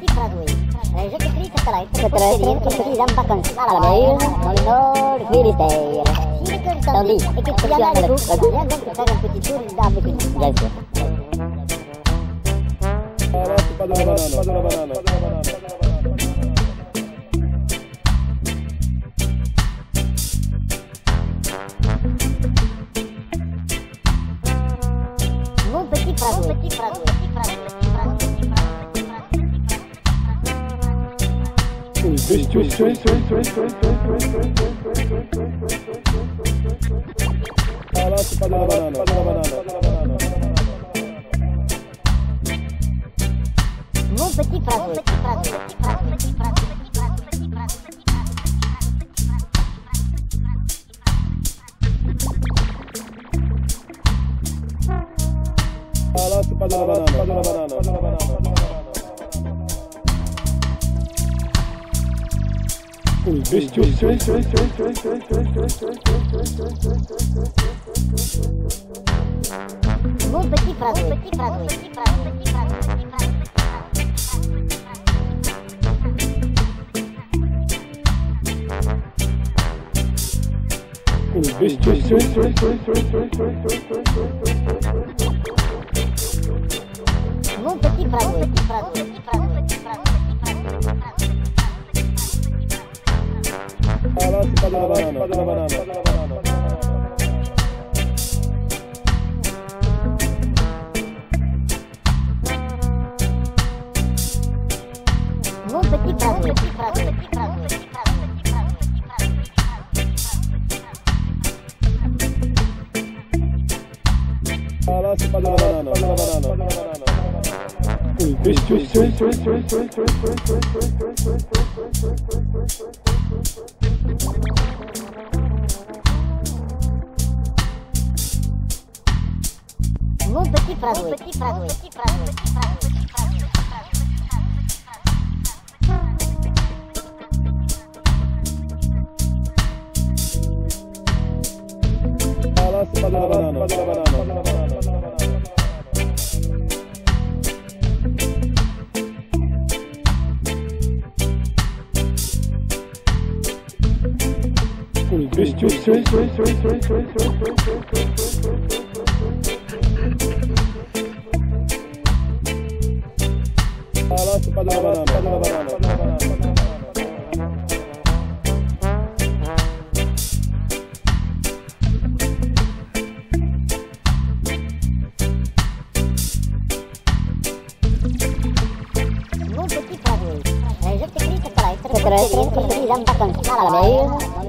petit Bradouille. Je t'écris cette lettre pour te dire en vacances à la mer, dans le nord Finistère. Si l'école t'en dit et que tu viens à la bouffe, viens donc faire un petit tour avec une. Bien sûr. Ah là, c'est pas de la banane, pas de la banane, pas de la banane. Mon petit Bradouille, petit Bradouille, petit Bradouille, petit Bradouille. Ah là, c'est pas de la banane, pas de la banane, pas de la banane. Mon petit Bradouille, petit Bradouille, petit Bradouille, petit Bradouille, petit Bradouille, petit Bradouille. Ah là, c'est pas de la banane, pas de la banane, pas de la banane. Mon petit Bradouille, petit Bradouille, petit Bradouille, petit Bradouille, petit Bradouille. Mon petit Bradouille, petit Bradouille, petit Bradouille, petit Bradouille, petit Bradouille. Ah là, c'est pas de la banane, pas de la banane, pas de la banane. Mon petit Bradouille, petit Bradouille, petit Bradouille, petit Bradouille, petit Bradouille, petit Bradouille. Ah là, c'est pas de la banane, pas de la banane, pas de la banane. Mon petit Bradouille, petit Bradouille, petit Bradouille, petit Bradouille, petit Bradouille, petit Bradouille. Ah là, c'est pas de la banane, pas de la banane, pas de la banane. Ah là, c'est pas de la banane, pas de la banane, pas de la banane. Mon petit Bradouille, je t'écris cette lettre pour te dire en vacances à la mer.